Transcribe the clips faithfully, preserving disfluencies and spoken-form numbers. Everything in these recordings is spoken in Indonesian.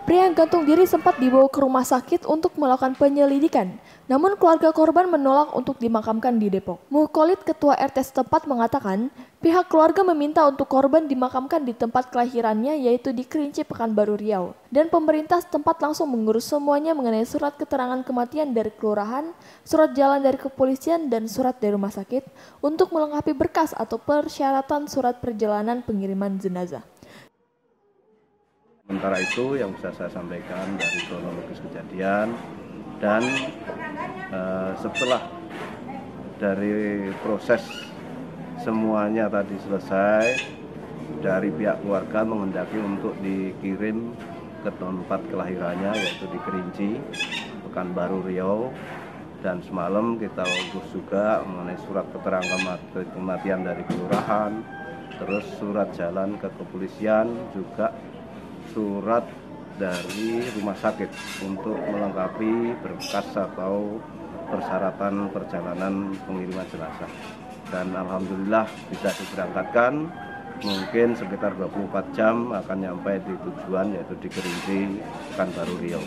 Pria yang gantung diri sempat dibawa ke rumah sakit untuk melakukan penyelidikan. Namun keluarga korban menolak untuk dimakamkan di Depok. Mukholid, ketua R T setempat, mengatakan pihak keluarga meminta untuk korban dimakamkan di tempat kelahirannya, yaitu di Kerinci, Pekanbaru Riau. Dan pemerintah setempat langsung mengurus semuanya mengenai surat keterangan kematian dari kelurahan, surat jalan dari kepolisian, dan surat dari rumah sakit untuk melengkapi berkas atau persyaratan surat perjalanan pengiriman jenazah. Sementara itu yang bisa saya sampaikan dari kronologis kejadian dan uh, setelah dari proses semuanya tadi selesai, dari pihak keluarga menghendaki untuk dikirim ke tempat kelahirannya, yaitu di Kerinci, Pekanbaru Riau, dan semalam kita urus juga mengenai surat keterangan kematian dari kelurahan, terus surat jalan ke kepolisian, juga surat dari rumah sakit untuk melengkapi berkas atau persyaratan perjalanan pengiriman jenazah. Dan alhamdulillah bisa diberangkatkan, mungkin sekitar dua puluh empat jam akan nyampe di tujuan, yaitu di Kerinci, Pekanbaru Riau.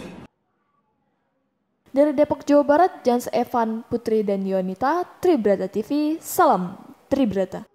Dari Depok, Jawa Barat, Jans Evan Putri dan Yonita, Tribrata T V, salam Tribrata.